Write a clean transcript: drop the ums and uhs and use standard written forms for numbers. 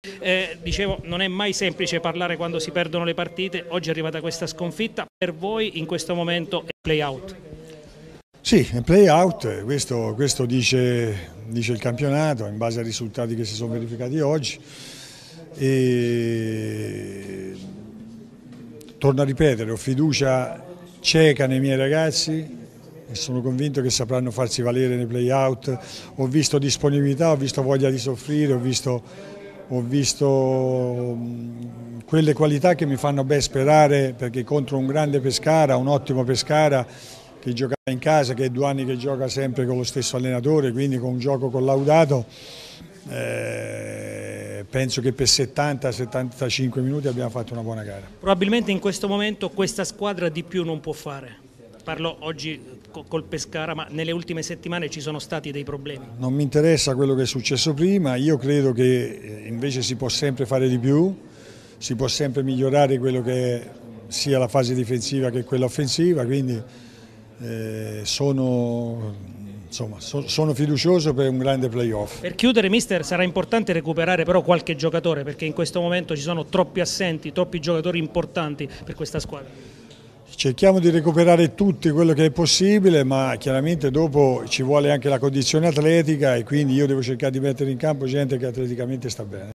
Dicevo, non è mai semplice parlare quando si perdono le partite, oggi è arrivata questa sconfitta, per voi in questo momento è play out? Sì, è play out, questo dice il campionato in base ai risultati che si sono verificati oggi. E torno a ripetere, ho fiducia cieca nei miei ragazzi e sono convinto che sapranno farsi valere nei play out. Ho visto disponibilità, ho visto voglia di soffrire, ho visto quelle qualità che mi fanno ben sperare, perché contro un grande Pescara, un ottimo Pescara che gioca in casa, che è 2 anni che gioca sempre con lo stesso allenatore, quindi con un gioco collaudato, penso che per 70-75 minuti abbiamo fatto una buona gara. Probabilmente in questo momento questa squadra di più non può fare. Parlo oggi col Pescara, ma nelle ultime settimane ci sono stati dei problemi. Non mi interessa quello che è successo prima, io credo che invece si può sempre fare di più, si può sempre migliorare quello che è sia la fase difensiva che quella offensiva, quindi sono fiducioso per un grande playoff. Per chiudere, mister, sarà importante recuperare però qualche giocatore, perché in questo momento ci sono troppi assenti, troppi giocatori importanti per questa squadra. Cerchiamo di recuperare tutti quello che è possibile, ma chiaramente dopo ci vuole anche la condizione atletica e quindi io devo cercare di mettere in campo gente che atleticamente sta bene.